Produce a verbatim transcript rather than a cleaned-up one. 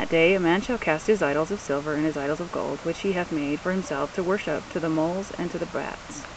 that day a man shall cast his idols of silver and his idols of gold, which he hath made for himself to worship, to the moles and to the bats.